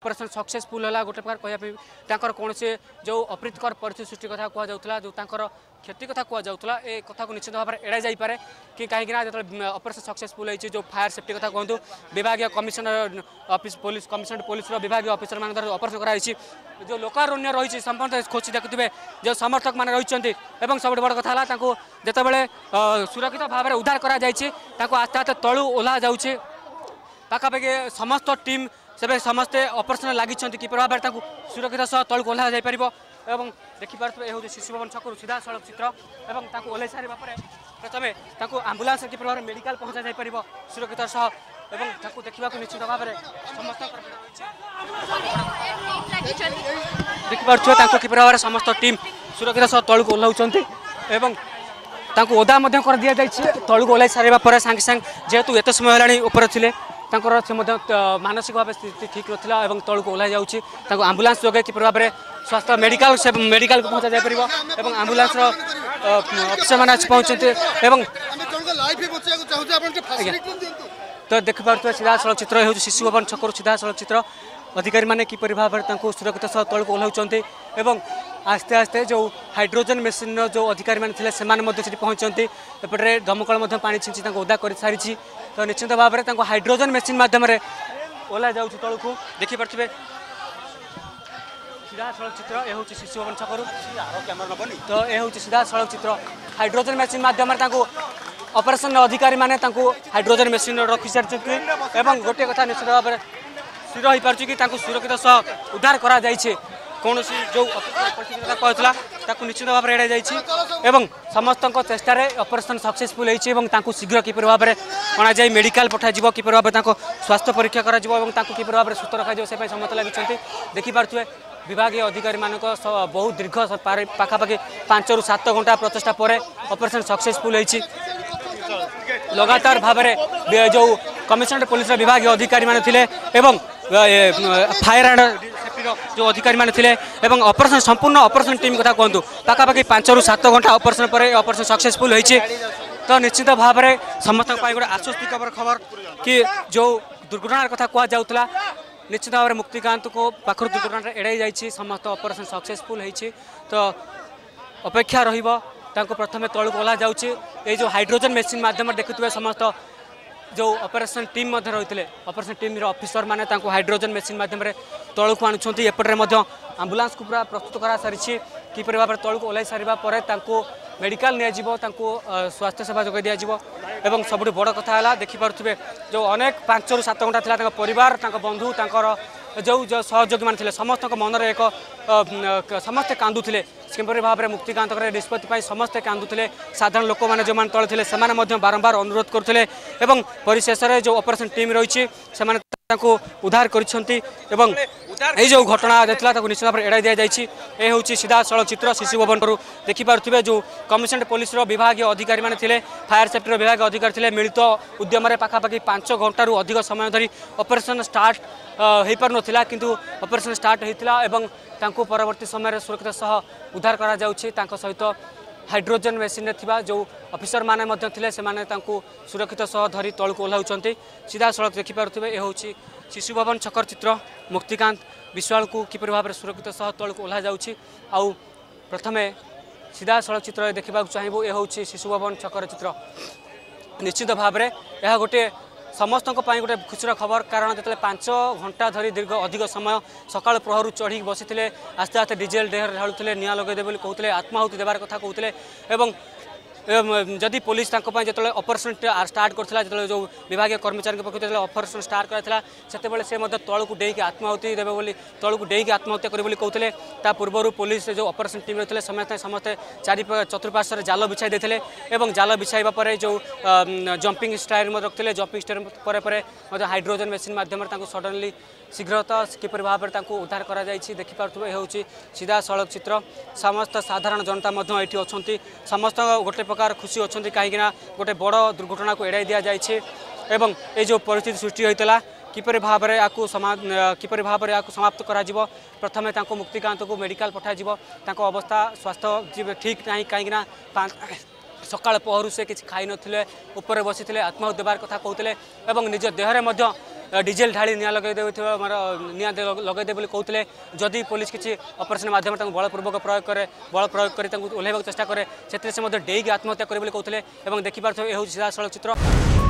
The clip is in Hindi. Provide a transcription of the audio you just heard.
ऑपरेशन सक्सेसफुल है गोटे प्रकार कहपर कौन से जो अप्रीतकर परिस्थिति सृष्टि कथा कहला जो क्षति कथा कहला ए कथा को निश्चित भाव में एड़ाई जापे कि कहीं जो ऑपरेशन सक्सेसफुल होती जो फायर सेफ्टी कथा कहतु विभाग commissioner office police commissioner police विभाग ऑफिसर मान ऑपरेशन कराई जो लोकारण्य रही संपूर्ण खोजी देखुए जो समर्थक मैंने रही सब बड़ कथा जितेबाला सुरक्षित भाव में उद्धार कर आस्ते आस्ते तलू ओह्ला जाऊँगी पाखापाखि समस्त टीम से समस्ते ऑपरेशन लगी कि भाव में सुरक्षित सह तलू ओह्ला जापर और देखिपे ये शिशु भवन छक सीधा सड़क चित्र और ओह्ल सारे प्रथम आंबुलांस कि भाव में मेडिकल पहुँचा जापर सुरक्षित सह देखा निश्चित भाव में समस्त देखिपे कि भाव में समस्त टीम सुरक्षित सह तलू ओह्लाउंट ओदा कर दि जाए तलू ओह्ल सारे सागे सागे जेहेतु एत समय है थे से मानसिक भाव स्थिति ठीक रहा और तलू ओह्ल जाऊँगी आंबुलांस जोगे कि भाव में स्वास्थ्य मेडिकल को पहुँचा जापर और आंबुलांस अफिसर मैंने पहुँचते तो देखिपे सीधा सड़क चित्र हो शिशु भवन छक सीधा सड़क चित्र अधिकारी मैंने किपर भाव में सुरक्षित सह तलू ओह्लाउंट और आस्ते आस्ते जो हाइड्रोजन मेसीन जो अधिकारी मैंने से पहुँचती एपटे दमकल पानी छिंची ओदा कर सारी तो निश्चित भाव में हाइड्रोजन मेसीन मध्यम ओह्ला जाऊँ तलू को देखिपे सीधा सड़क चित्र ये हूँ शिशु भवन छक तो ये हूँ सीधा सड़क चित्र हाइड्रोजन मेसीन मध्यम ऑपरेशन अधिकारी मैंने हाइड्रोजन मेसीन रखी सारी गोटे कथा निश्चित भाव में स्थिर हो पार्टी कि सुरक्षित सह उद्धार करा कौन जो कहला निश्चित भाव में एड़ाई जाइए समस्त चेष्टा ऑपरेशन सक्सेसफुल होती शीघ्र किपर भाव में अणाई मेडिकल पठाଯିव किपर भाव में स्वास्थ्य परीक्षा किपर भाव में सुस्थ रखा समस्त लगी देखिपे विभाग अधिकारी मान बहुत दीर्घ पाखापाखि 5 ରୁ 7 घंटा प्रचेषा पर ऑपरेशन सक्सेसफुल होती लगातार भाव में जो कमिशनर पुलिस विभाग अधिकारी मान थे फायर एंड जो अधिकारी मान थे ऑपरेशन संपूर्ण ऑपरेशन टीम कथा कहतु पाखापाखि 5 ରୁ 7 घंटा ऑपरेशन पर ऑपरेशन सक्सेसफुल होती तो निश्चित भाव में समस्त गोटे आश्वस्तिकर खबर कि जो दुर्घटनार कथा कहला निश्चित भाव में मुक्तिकांत को पाखर दुर्घटना एड़ाई जाइए समस्त ऑपरेशन सक्सेसफुल होती तो अपेक्षा प्रथम तलू ओह्ला जाऊँगी ये जो हाइड्रोजन मेसीन मध्यम देखुए समस्त जो ऑपरेशन टीम रही ऑपरेशन टीम ऑफिसर मैंने हाइड्रोजन मेसीन मध्यम तलू को आणुंट एपटे आंबुलांस को पूरा प्रस्तुत करा सारी किपर भाव में तलू ओह्ल सारा मेडिकल नियाजिबो स्वास्थ्य सेवा जोगाई दिज्व और सबुठ बड़ कथा है देखिपे जो अनेक 5 ରୁ 7 घंटा था परिवार बंधु जो सहयोगी मैंने समस्त मन में एक समस्ते कांदुले किपर भाव में मुक्तिकांत निष्पत्ति समस्ते कांदुले साधारण लोक मैंने जो मैंने तले थे बारंबार अनुरोध करते परिशेष में जो ऑपरेशन टीम रही उद्धार कर जो घटना देता निश्चित भाव में एड़ाई दि जाइए ये हूँ सीधा सड़क चित्र शिशु भवन देखिपे जो कमिशनर पुलिस विभाग अधिकारी मैंने थे फायर सेफ्टी विभाग अधिकारी थे मिलित उद्यम पाखापाखि 5 घंटा अधिक समय धरी ऑपरेशन स्टार्ट हो पार नाला किंतु ऑपरेशन स्टार्ट होता और परवर्ती समय सुरक्षित सह उद्धार करा जाउछि सहित हाइड्रोजन मेसीन थिबा जो ऑफिसर माने मध्य थिले से माने सुरक्षित सह धरी तलू को ओह्लाउंट सीधा सड़क देखिपे ये हूँ शिशु भवन छकर चित्र मुक्तिकांत विश्वाल को किपर भाव में सुरक्षित सह तलू को ओह्ला जाउछि आउ प्रथमे सीधा सड़क चित्र देखा चाहबू ये हूँ शिशु भवन छकर चित्र निश्चित भाव में यह गोटे समस्त गोटे खुशी खबर कारण जो 5 घंटा धरी दीर्घ अधिक समय सकाल प्रहर चढ़ी बसी आस्ते आस्ते डीजेल डेहर ढालुले निआं लगेदे कहते आत्माहुति देवार कथा कहते जदि पुलिस जो ऑपरेशन स्टार्ट करता जो विभाग कर्मचारी पक्ष ऑपरेशन स्टार्ट कराला से तलू को डेक आत्माहुति देवे तलू को डेक आत्महत्या करें कहते पूर्व पुलिस जो ऑपरेशन टीम रही समस्ते समस्ते चतुर्पार्श्व जाल बिछाई देते जाल बिछाइबा पर जो जंपिंग स्टायर रखते जंपिंग स्टायर पर हाइड्रोजन मेसीन मध्यम सडनली शीघ्रता किपर भाव में उद्धार करा देखिपे हूँ सीधा सड़क चित्र समस्त साधारण जनता ये अच्छा समस्त गोटे प्रकार खुशी अच्छा कहीं गोटे बड़ दुर्घटना को एड़ाई दि जाए ये जो परिस्थिति सृष्टि होता किपर भाव में किपर भाव में समाप्त करा प्रथमे मुक्तिकांत को मेडिकल पठाଯିव अवस्था स्वास्थ्य ठीक ना कहीं सकाल पहरु से किसी खाई नथिले ऊपर बसी आत्माहुति देवार कथा कहते निज देहरे डिजेल ढाली निआं लगे निआं लगेदे बोली कहते जदि पुलिस किसी ऑपरेशन माध्यम बलपूर्वक बल प्रयोग कर ओह्लैवाक चेष्टा करे से डेईकी आत्महत्या करे कहते देखिपार यह सीधा सड़क चित्र।